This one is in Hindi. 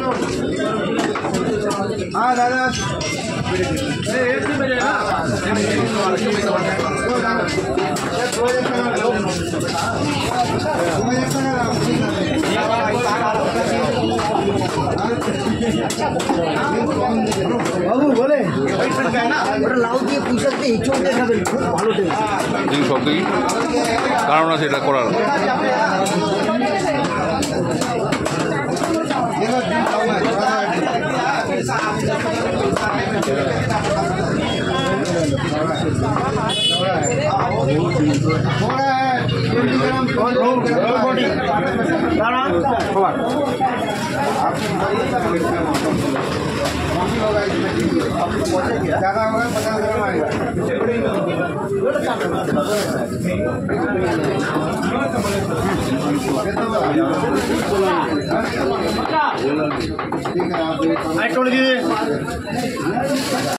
हाँ दादा বাবু বলে লাউ দিয়ে পুষার দিয়ে ইঁচড় দিয়ে খাবেন খুব ভালো টেস্ট সব দিকে কারণ আছে এটা করার। ज़्यादा होगा 50 ग्राम आएगा। ठीक है आप